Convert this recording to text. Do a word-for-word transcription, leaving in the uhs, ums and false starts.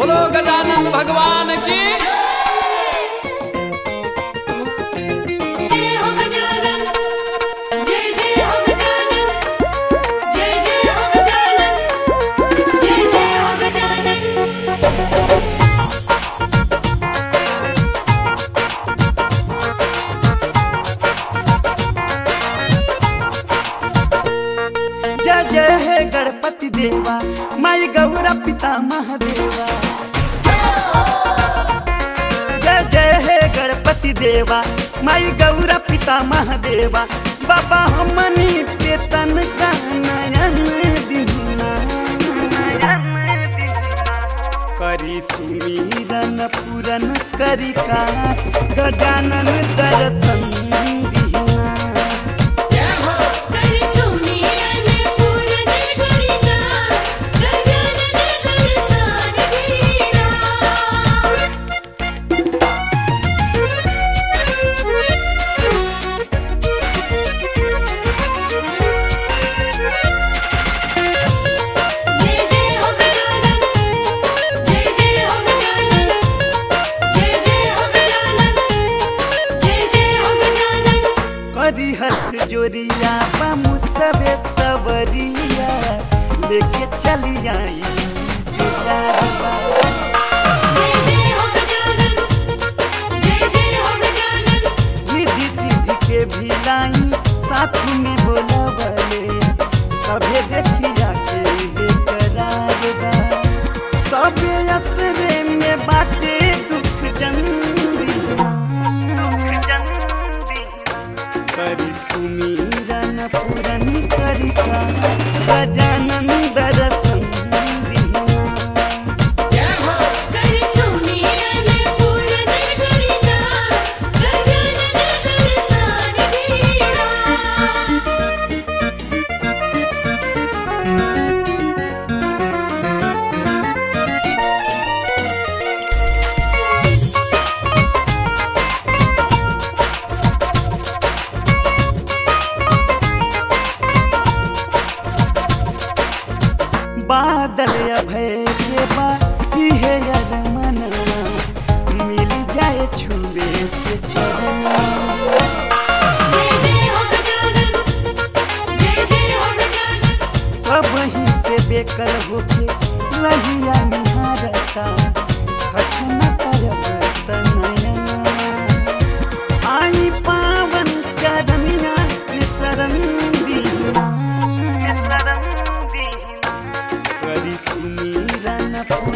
बोलो गजानन भगवान की। जय हो गजानन, जय जय हो गजानन, जय जय हो गजानन, जय जय हो गजानन। जय जय है गणपति देवा, माई गौरा पिता महादेवा। जय जय है गणपति देवा, माई गौरा पिता महादेवा। बाबा हमनी पे तन का नयन दीना, करी सुमीरन पूरन करी का गजानन दर्शन दीना। करी हथ जोरिया बामू सबे सबरिया लेके चली आई गुजारवा। जय जय हो गजानन, जय जय हो गजानन। रिद्धि सिद्धि के भी लाई साथ में बोला बले, सभे देखिया के बेकरार बा। सबे असरे में बाटे दुख जंदीना, करी सुमीरन पूरन करी का गजानन दर्शन दीना। करी सुमीरन पूरन करी का गजानन दर्शन दीना। बादल अभय के बा इहे अरमनवा, मिल जाए छुबे के चरणवा। जय जय हो गजानन, जय जय हो गजानन। वहीं से बेकर होके रहिया निहारता, हठन करब तनयना। आई पावन चरनिया में शरण दीना, करी सुमीरन